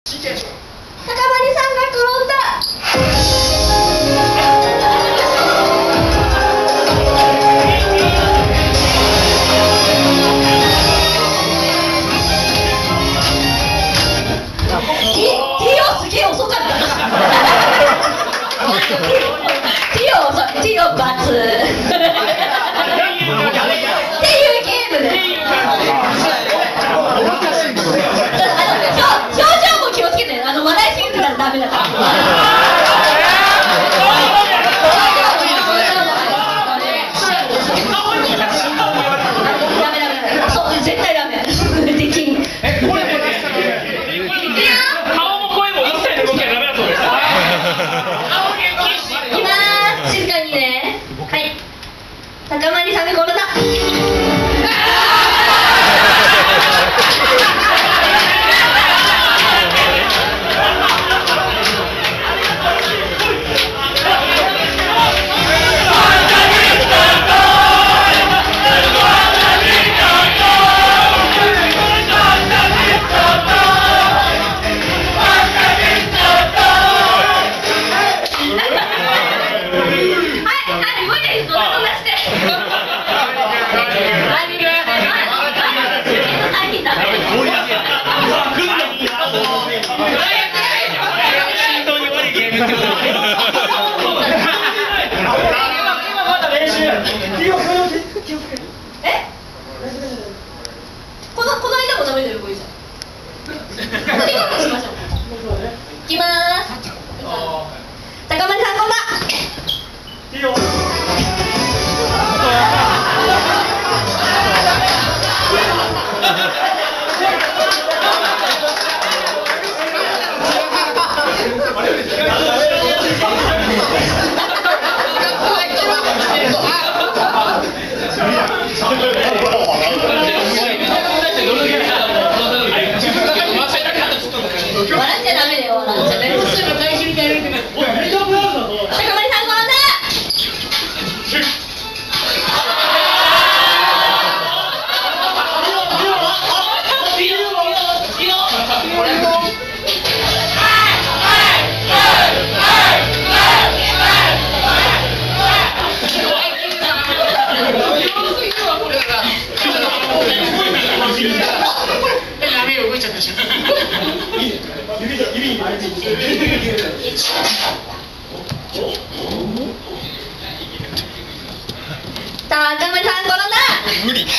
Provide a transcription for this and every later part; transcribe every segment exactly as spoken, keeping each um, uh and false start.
高まりさんが転んだ。ティオすげえ遅かった。ティオ遅い。ティオバツ。っていうゲームで。表情も気をつけてね。あの笑いすぎてたらダメだから。絶対ダメ。できん。 顔も声も一切の動きはダメだそうです。 いきまーす。静かにね。はい。高まりさんが転んだ。この、この間もダメだよ、これじゃ。しましょう。いきまーす。高まりさん、こんばん。いいよ。笑っちゃダメだよ、笑っちゃね。高まりさん、こんばん。高まりさん、転んだ。無理。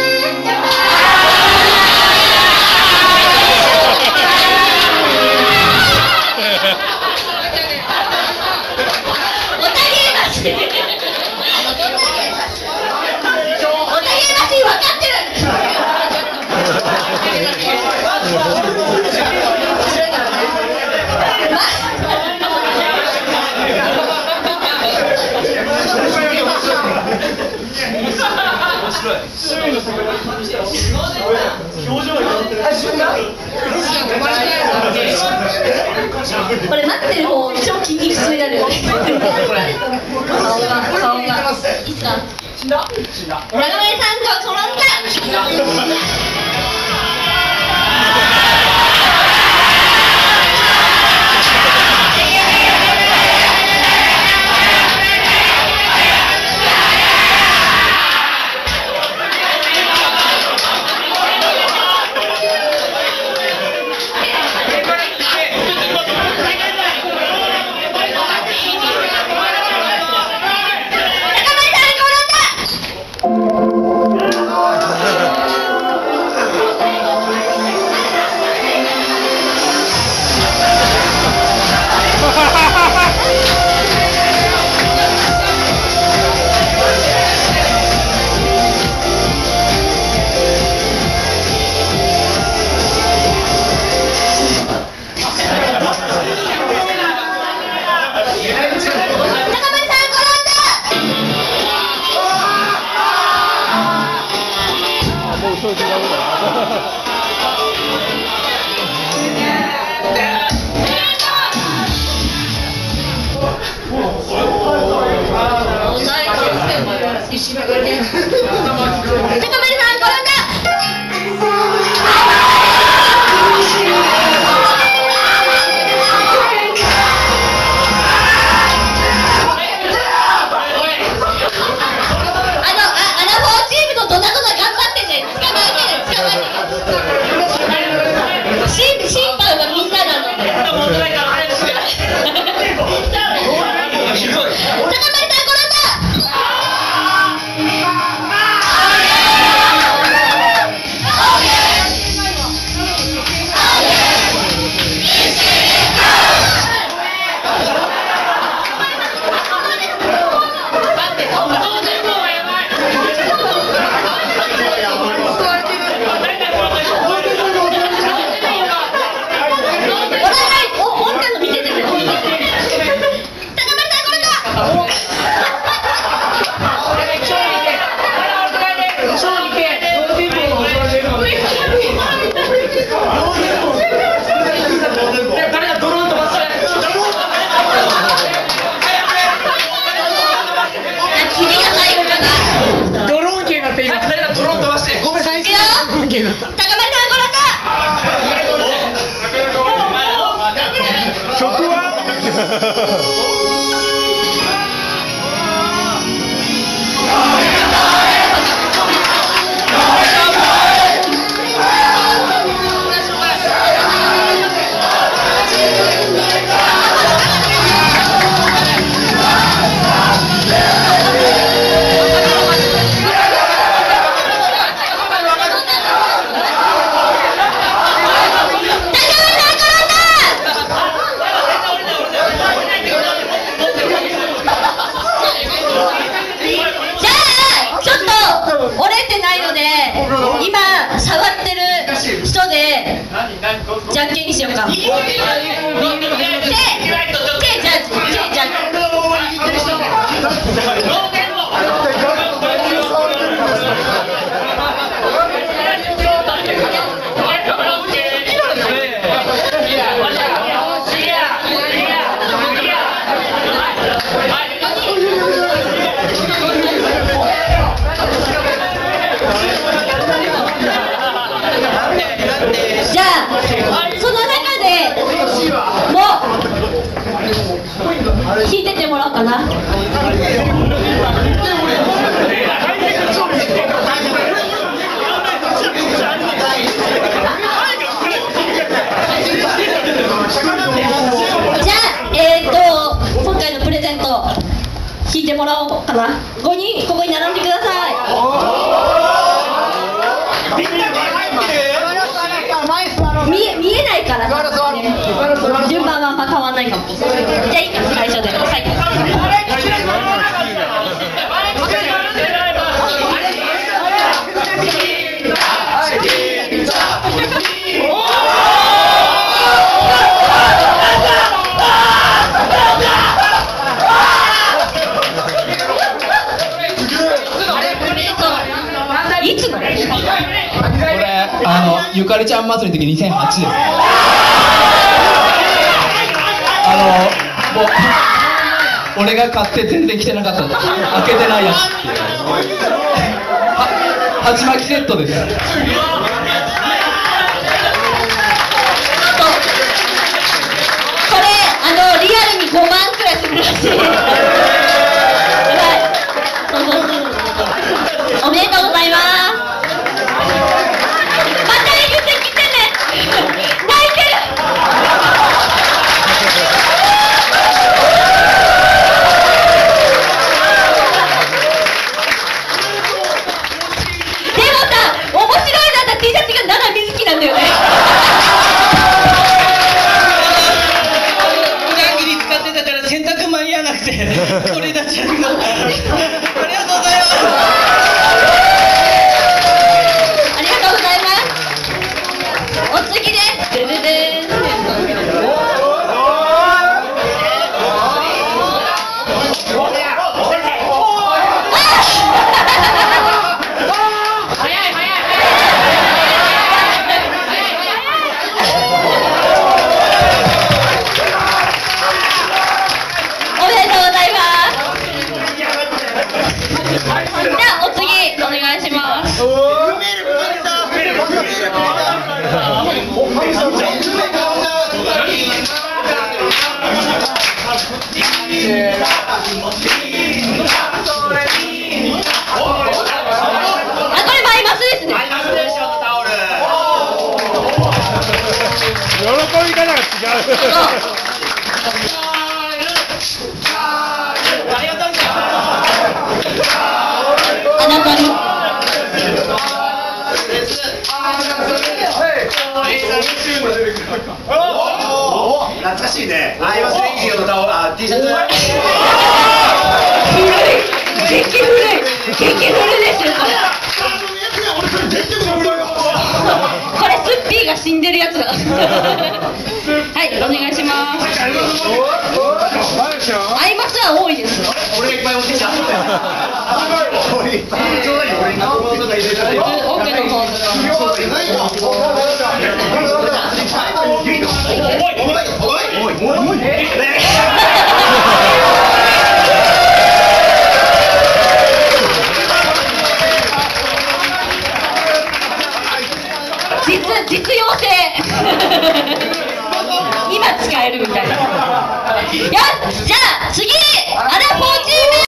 おたげ橋。おたげ橋分かってる。これ待ってる方超筋肉痛になるよね。顔が顔がいいっすか。高まりさんが転んだ。 じゃんけんにしようか。手、手、じゃあ、手、じゃあ。じゃあ、その中でもう弾いてってもらおうかな。じゃあ、えーっと今回のプレゼント弾いてもらおうかな。ごにんここに並んでください。見え、見えないから順番はあんま変わんないかも。じゃあいいか、最初で。はい。いつの？ あのゆかりちゃん祭りの時にせんはちです。あのもう俺が買って全然着てなかった開けてないやつは鉢巻きセットです。 これあのリアルにごまんくらいするらしい。おめでとうございます。なんだよね。 普段着に使ってたから洗濯間に合わなくてこれだちゃんがありがとうございます。 ありがとうございます。お次です。ででで喜び方が違う。 あなたに懐かしいね。アイマスレイジオのタオル、あ、T シャツ。 古い、激古い、激古いですよ。これスッピーが死んでるやつだ。はい、お願いします。アイマスは多いです。 俺がいっぱい持ってきた。俺いっぱいちょうだいよ。俺に箱とか入れたり。 奥の方。実実用性。今使えるみたいな。 よし、じゃあ次アラフォーチーム